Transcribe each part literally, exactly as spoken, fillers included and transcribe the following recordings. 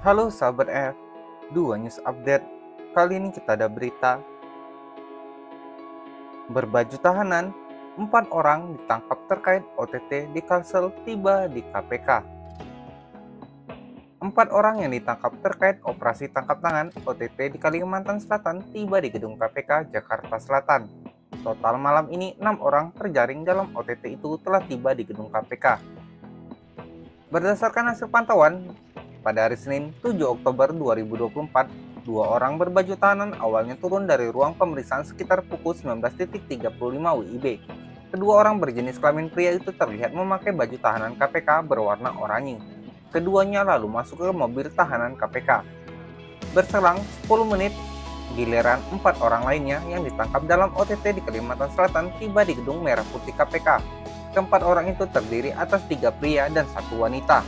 Halo sahabat F, dua News Update. Kali ini kita ada berita berbaju tahanan, empat orang ditangkap terkait O T T di Kalsel tiba di K P K. Empat orang yang ditangkap terkait operasi tangkap tangan O T T di Kalimantan Selatan tiba di gedung K P K Jakarta Selatan. Total malam ini enam orang terjaring dalam O T T itu telah tiba di gedung K P K. Berdasarkan hasil pantauan, pada hari Senin tujuh Oktober dua ribu dua puluh empat, dua orang berbaju tahanan awalnya turun dari ruang pemeriksaan sekitar pukul sembilan belas tiga puluh lima W I B. Kedua orang berjenis kelamin pria itu terlihat memakai baju tahanan K P K berwarna oranye. Keduanya lalu masuk ke mobil tahanan K P K. Berselang sepuluh menit, giliran empat orang lainnya yang ditangkap dalam O T T di Kalimantan Selatan tiba di gedung merah putih K P K. Keempat orang itu terdiri atas tiga pria dan satu wanita.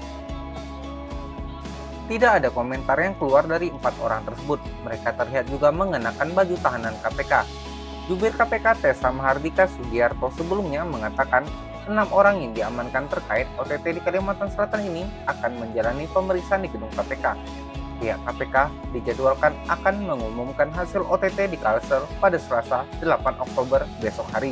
Tidak ada komentar yang keluar dari empat orang tersebut. Mereka terlihat juga mengenakan baju tahanan K P K. Jubir K P K Tessa Mahardika Sugiarto sebelumnya mengatakan enam orang yang diamankan terkait O T T di Kalimantan Selatan ini akan menjalani pemeriksaan di gedung K P K. Pihak K P K dijadwalkan akan mengumumkan hasil O T T di Kalsel pada Selasa delapan Oktober besok hari.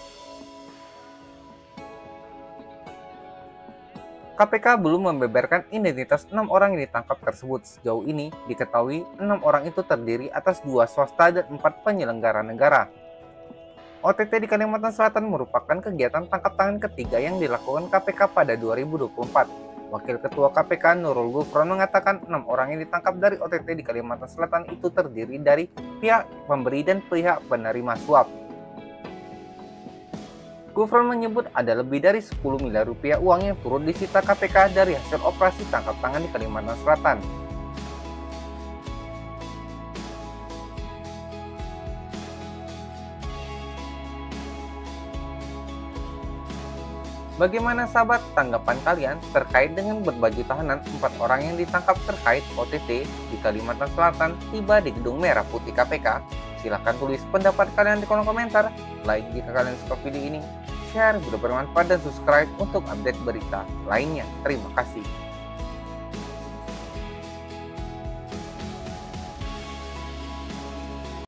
K P K belum membeberkan identitas enam orang yang ditangkap tersebut. Sejauh ini diketahui enam orang itu terdiri atas dua swasta dan empat penyelenggara negara. O T T di Kalimantan Selatan merupakan kegiatan tangkap tangan ketiga yang dilakukan K P K pada dua ribu dua puluh empat. Wakil Ketua K P K Nurul Gufron mengatakan enam orang yang ditangkap dari O T T di Kalimantan Selatan itu terdiri dari pihak pemberi dan pihak penerima suap. Gufron menyebut ada lebih dari sepuluh miliar rupiah uang yang turut disita K P K dari hasil operasi tangkap tangan di Kalimantan Selatan. Bagaimana sahabat tanggapan kalian terkait dengan berbaju tahanan empat orang yang ditangkap terkait O T T di Kalimantan Selatan tiba di gedung merah putih K P K? Silahkan tulis pendapat kalian di kolom komentar, like jika kalian suka video ini, share jika bermanfaat dan subscribe untuk update berita lainnya. Terima kasih.